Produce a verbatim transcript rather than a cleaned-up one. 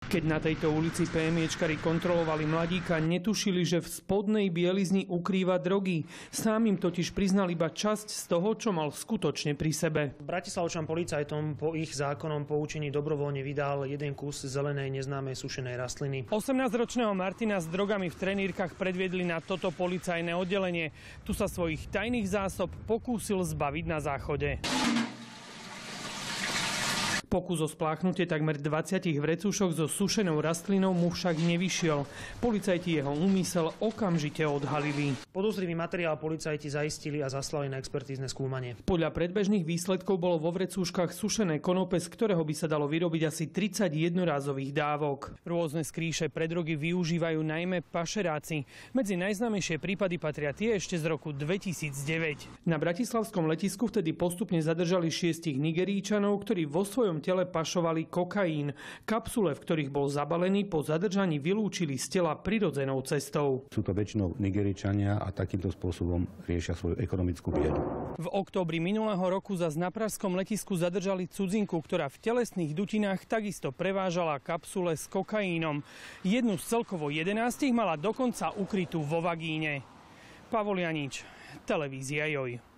Keď na tejto ulici PMIčkari kontrolovali mladíka, netušili, že v spodnej bielizni ukrýva drogy. Sám im totiž priznal iba časť z toho, čo mal skutočne pri sebe. Bratislavčan policajtom po ich zákonom poučení dobrovoľne vydal jeden kus zelenej neznámej sušenej rastliny. osemnásťročného Martina s drogami v trenírkach predviedli na toto policajné oddelenie. Tu sa svojich tajných zásob pokúsil zbaviť na záchode. Pokus o spláchnutie takmer dvadsať vrecušok so sušenou rastlinou mu však nevyšiel. Policajti jeho úmysel okamžite odhalili. Podozrivý materiál policajti zaistili a zaslali na expertízne skúmanie. Podľa predbežných výsledkov bolo vo vrecúškach sušené konope, z ktorého by sa dalo vyrobiť asi tridsať jednorázových dávok. Rôzne skríše pre drogy využívajú najmä pašeráci. Medzi najznámejšie prípady patria tie ešte z roku dvetisícdeväť. Na bratislavskom letisku vtedy postupne zadržali šiestich Nigeríčanov, ktorí vo svojom tele pašovali kokain. Kapsule, v ktorých bol zabalený, po zadržaní vylúčili z tela prirodzenou cestou. Sú to väčšinou Nigeričania a takýmto spôsobom riešia svoju ekonomickú biedu. V októbri minulého roku zas na pražskom letisku zadržali cudzinku, ktorá v telesných dutinách takisto prevážala kapsule s kokaínom. Jednu z celkovo jedenástich mala dokonca ukrytú vo vagíne. Pavol Janič, televízia Joj.